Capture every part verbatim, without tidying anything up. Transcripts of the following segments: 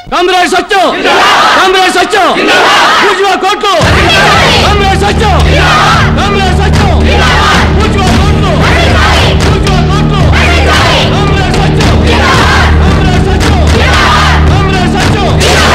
Comrade Satyam comrade సత్యం పూజ్వా కోట్లు comrade Satyam comrade సత్యం పూజ్వా కోట్లు పూజ్వా కోట్లు comrade Satyam comrade Satyam comrade Satyam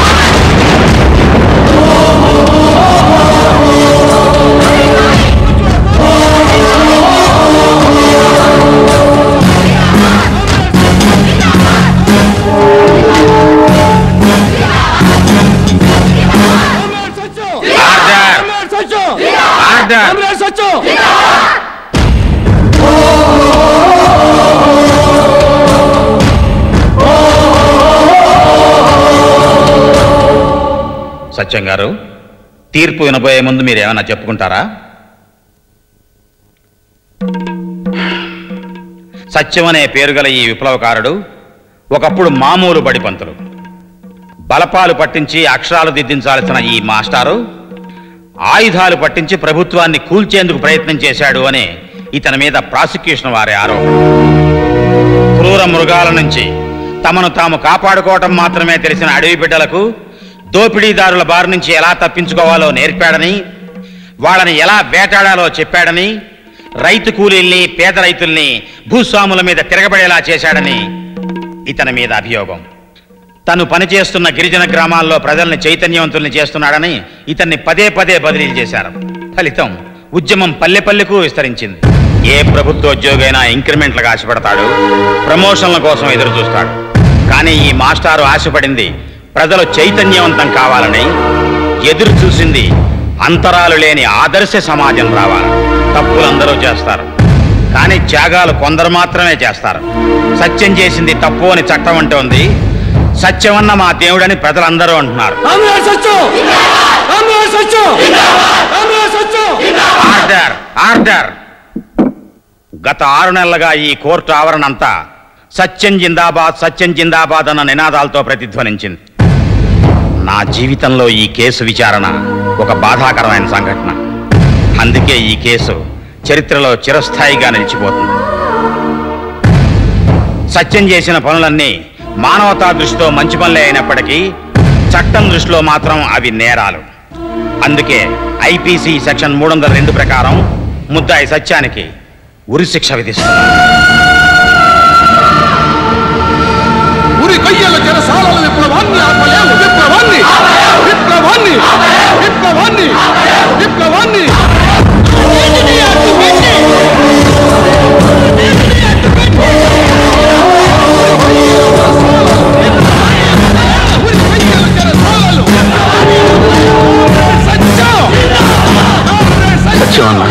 Satyam గారు, తీర్పు వినబోయే ముందు మీరు ఏమైనా చెప్పుకుంటారా? సత్యం అనే పేరు గల ఈ విప్లవకారుడు ఒకప్పుడు మామూలు బడిపంతులు. బలపాలు పట్టించి అక్షరాలు దిద్దించాల్సిన ఈ మాస్టారు ఆయుధాలు పట్టించి ప్రభుత్వాన్ని కూల్చేందుకు ప్రయత్నం చేశాడు అని ఇతని మీద ప్రాసిక్యూషన్ వారి ఆరోపణ. క్రూర మృగాల నుంచి తమను తాము కాపాడుకోవటం మాత్రమే తెలిసిన అడవి బిడ్డలకు దోపిడీదారుల బారి నుంచి ఎలా తప్పించుకోవాలో నేర్పాడని, వాళ్ళని ఎలా వేటాడాలో చెప్పాడని, రైతు కూలీల్ని పేద రైతుల్ని భూస్వాముల మీద తిరగబడేలా చేశాడని ఇతని మీద అభియోగం. తను పనిచేస్తున్న గిరిజన గ్రామాల్లో ప్రజల్ని చైతన్యవంతుల్ని చేస్తున్నాడని ఇతన్ని పదే పదే బదిలీలు చేశారు. ఫలితం ఉద్యమం పల్లెపల్లెకు విస్తరించింది. ఏ ప్రభుత్వోద్యోగైనా ఇంక్రిమెంట్లకు ఆశపడతాడు, ప్రమోషన్ల కోసం ఎదురు చూస్తాడు. కానీ ఈ మాస్టారు ఆశపడింది ప్రజలు చైతన్యవంతం కావాలని, ఎదురు చూసింది అంతరాలు లేని ఆదర్శ సమాజం రావాలని. తప్పులందరూ చేస్తారు, కానీ త్యాగాలు కొందరు మాత్రమే చేస్తారు. సత్యం చేసింది తప్పు అని చట్టం అంటోంది. సత్యమన్న మా దేవుడని ప్రజలందరూ అంటున్నారు. ఆర్డర్ ఆర్డర్ గత ఆరు నెలలుగా ఈ కోర్టు ఆవరణంతా సత్యం జిందాబాద్ సత్యం జిందాబాద్ అన్న నినాదాలతో ప్రతిధ్వనించింది. నా జీవితంలో ఈ కేసు విచారణ ఒక బాధాకరమైన సంఘటన. అందుకే ఈ కేసు చరిత్రలో చిరస్థాయిగా నిలిచిపోతుంది. సత్యం చేసిన పనులన్నీ మానవతా దృష్టితో మంచి పనులే అయినప్పటికీ చట్టం దృష్టిలో మాత్రం అవి నేరాలు. అందుకే ఐపీసీ సెక్షన్ మూడు వందల రెండు ప్రకారం ముద్దాయి సత్యానికి ఉరిశిక్ష విధిస్తున్నారు. ఉరి కొయ్యల చెరసాలల విప్లవాన్ని ఆపలేము, విప్లవాన్ని విప్లవాన్ని విప్లవాన్ని విప్లవాన్ని సత్యం అన్న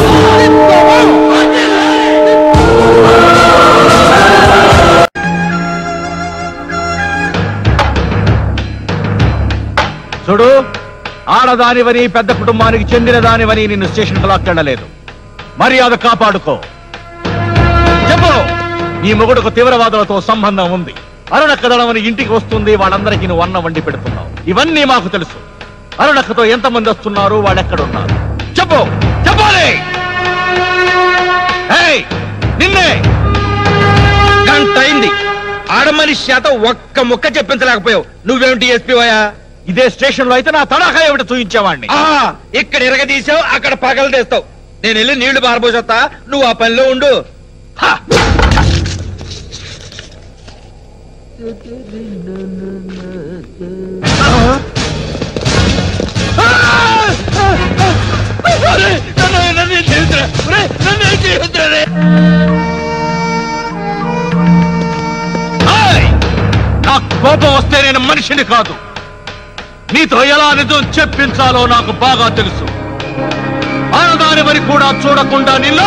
చూడు, ఆడదానివని పెద్ద కుటుంబానికి చెందిన దానివని నిన్ను స్టేషన్కి లాక్కెళ్ళలేదు. మర్యాద కాపాడుకో. చెప్పు, నీ మొగుడుకు తీవ్రవాదులతో సంబంధం ఉంది. అరుణక్క దళమని ఇంటికి వస్తుంది, వాళ్ళందరికీ నువ్వు అన్నం వండి పెడుతున్నావు. ఇవన్నీ మాకు తెలుసు. అరుణక్కతో ఎంతమంది వస్తున్నారు, వాళ్ళెక్కడున్నారు? చెప్పు, చెప్పాలి. నిన్నే గంట అయింది. ఆడమనిషి చేత ఒక్క ముక్క చెప్పించలేకపోయావు. నువ్వేమిటి ఎస్పీవయా? ఇదే స్టేషన్ లో అయితే నా తడాకా ఏమిటి చూయించేవాడిని. ఇక్కడ ఇరగదీసావు, అక్కడ పగలు తెస్తావు. నేను వెళ్ళి నీళ్లు పారబోసొస్తా, నువ్వు ఆ పనిలో ఉండు. నాకు కోపం వస్తే నేను మనిషిని కాదు. నీతో ఎలా నిజం చెప్పించాలో నాకు బాగా తెలుసు. ఆడదాని మరి కూడా చూడకుండా నిన్ను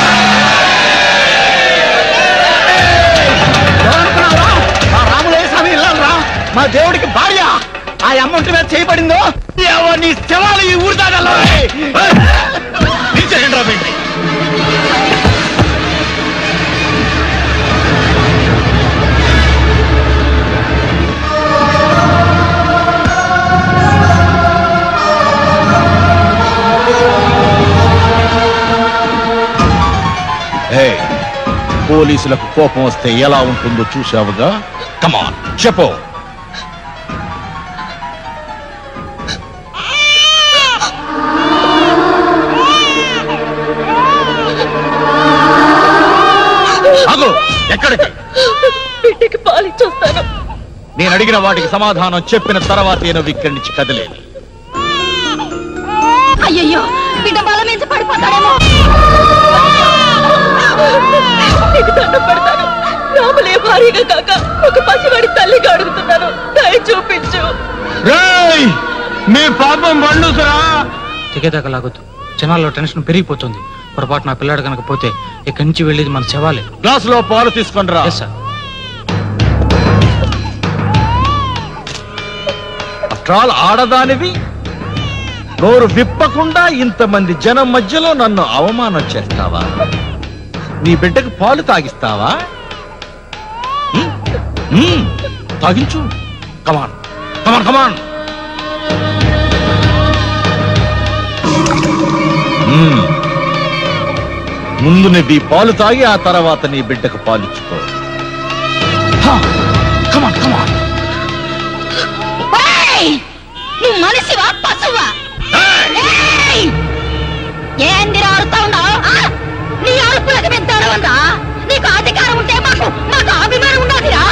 రాములేసామి ఇల్లాలరా, మా దేవుడికి భార్య ఆ అమౌంట్ మీద చేయబడిందో నీ శవాలు ఈ ఊరు దాడాలో పోలీసులకు కోపం వస్తే ఎలా ఉంటుందో చూసావుగా. కమాన్ చెప్పు. ఎక్కడికి? బిడ్డకి పాలిచ్చొస్తాను. నేను అడిగిన వాటికి సమాధానం చెప్పిన తర్వాత నువ్వు ఇక్కడి నుంచి కదిలేదు. అయ్యయ్యో, బిడ్డ బలం మీద పడిపోతాడేమో. నీకు దండం పెడతాను. రాములే భారీగా కాక ఒక పసివాడి తల్లిగా అడుగుతున్నాను. దయ చూపించు. రేయ్, మీ పాపం పండుతురా. తెగేదాకా లాగొద్దు. జనాల్లో టెన్షన్ పెరిగిపోతుంది. పొరపాటు నా పిల్లాడు కనుక పోతే ఇక్కడి నుంచి వెళ్ళేది మన శవాలే. గ్లాస్ లో పాలు తీసుకొని రా. సార్. అట్రాల్ ఆడదానివి నోరు విప్పకుండా ఇంతమంది జనం మధ్యలో నన్ను అవమానం చేస్తావా? నీ బిడ్డకు పాలు తాగిస్తావా? హ్మ్? హ్మ్. తాగించు. కమాన్ కమాన్ కమాన్. ముందు నువ్వు ఈ పాలు తాగి ఆ తర్వాత నీ బిడ్డకు పాలిచ్చుకో. కమాన్ కమాన్. నువ్వు మనిషివా పశువా? ఏంది అరుతా ఉన్నావు? నీ అరుపులకు మేము తడవందా? నీకు అధికారం ఉంటే మాకు మాకు అభిమానం ఉన్నదిరా.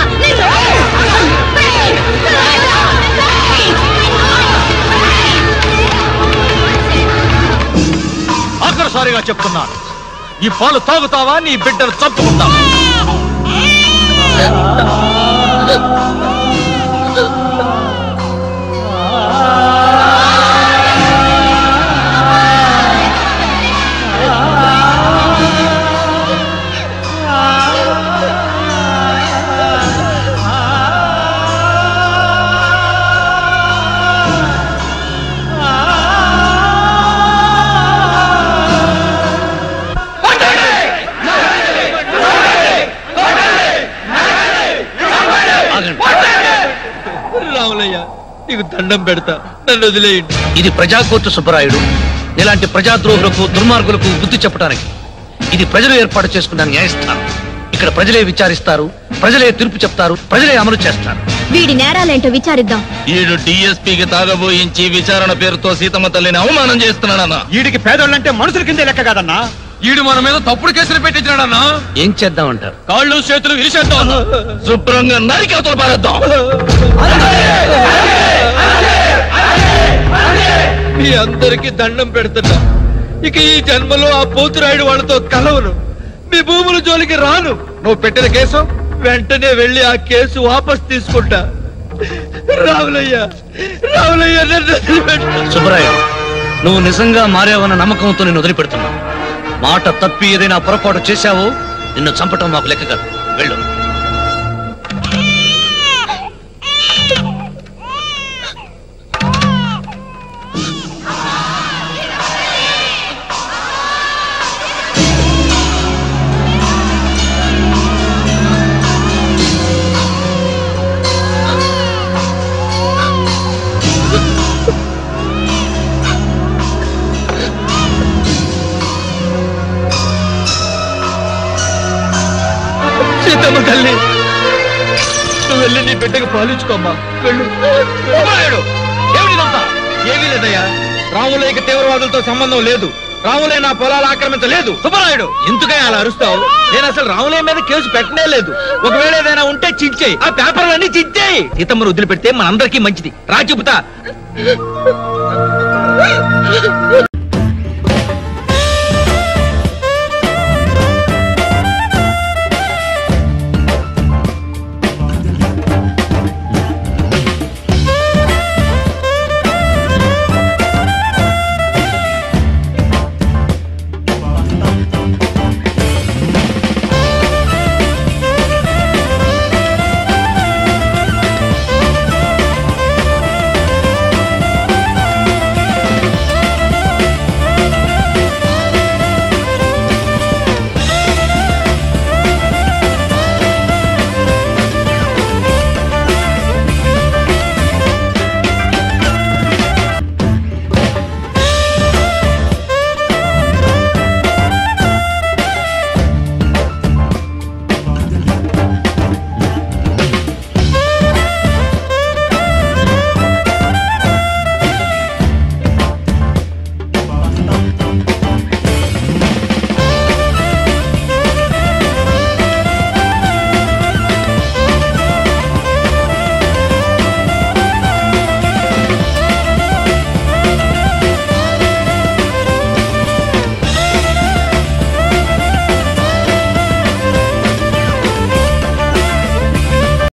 ఆఖరిసారిగా చెప్తున్నాను, ఈ పాలు తాగుతావా నీ బిడ్డను చంపుకుంటావా? రాములయ్య, నీకు దండం పెడతా, నన్ను వదిలేయండి. ఇది ప్రజాకోర్టు సుబ్బరాయుడు. ఇలాంటి ప్రజాద్రోహులకు దుర్మార్గులకు బుద్ధి చెప్పడానికి ఇది ప్రజలు ఏర్పాటు చేసుకున్న న్యాయస్థానం. ఇక్కడ ప్రజలే విచారిస్తారు, ప్రజలే తీర్పు చెప్తారు, ప్రజలే అమలు చేస్తారు. వీడి నేరాలేంటో విచారిద్దాం. ఈడు డిఎస్పీకి తాగబోయించి విచారణ పేరుతో సీతమ్మ తల్లిని అవమానం చేస్తున్నాడన్నా. వీడికి పేదోళ్ళంటే మనుషుల కిందే లెక్క కాదన్నా. ఈడు మన మీద తప్పుడు కేసులు పెట్టించాడన్నా. ఏం చేద్దామంటారు? కాళ్ళు చేతులు విరిచేద్దాం, శుభ్రంగా నరికి అవతల పారేద్దాం. మీ అందరికి దండం పెడుతున్నా, ఇక ఈ జన్మలో ఆ పోతురాయుడు వాళ్ళతో కలవను, మీ భూముల జోలికి రాను. నువ్వు పెట్టిన కేసు వెంటనే వెళ్ళి ఆ కేసు వాపస్ తీసుకుంటా. రావులయ్య, రావులయ్య, నన్ను వదిలిపెట్టు. సుబ్బరాయుడు, నువ్వు నిజంగా మారావన్న నమ్మకంతో నేను వదిలిపెడుతున్నావు. మాట తప్పి ఏదైనా పొరపాటు చేశావో నిన్ను చంపటం మాకు లెక్క కాదు. వెళ్ళు. సీతమ్మ తల్లి, నువ్వు వెళ్ళి నీ బిడ్డకు పాలించుకోమ్మా. వెళ్ళు. ఏమీ లేదయ్యా, రాములయ్యకి తీవ్రవాదులతో సంబంధం లేదు. రాములయ్య నా పొలాలు ఆక్రమించలేదు. సుబ్బరాయుడు, ఎందుకయ్యా అలా అరుస్తావు? నేను అసలు రాములయ్య మీద కేసు పెట్టనే లేదు. ఒకవేళ ఏదైనా ఉంటే చించేయి, ఆ పేపర్లన్నీ చించేయి. సీతమ్మను వదిలిపెడితే మనందరికీ మంచిది. రా చెబుతా.